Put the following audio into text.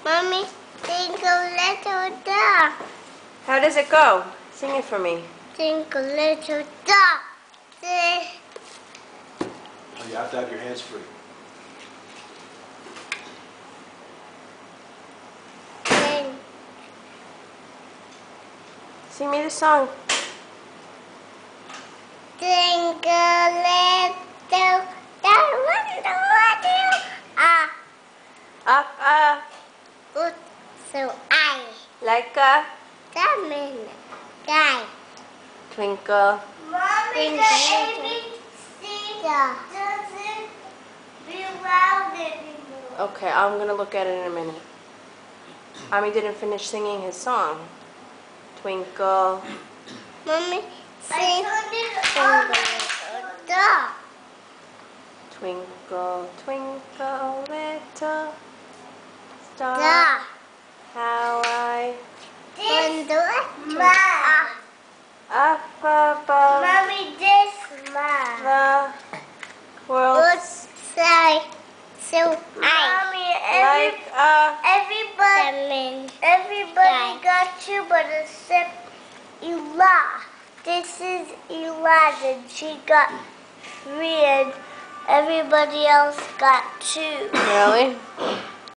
Mommy, twinkle little star. How does it go? Sing it for me. Twinkle little star. Oh, you have to have your hands free. Sing me the song. Twinkle little star. Good, so I. Like a Diamond. Guy. twinkle. Mommy, the ABC doesn't be loud anymore. Okay, I'm gonna look at it in a minute. Ami didn't finish singing his song. Twinkle. Mommy, sing Twinkle Star. Twinkle, twinkle, little star. Star. How I up above Mommy, this man. the world. Good side. So Mommy, Like a everybody got you, but except Ela. This is Ela, and she got 3, and everybody else got 2. really?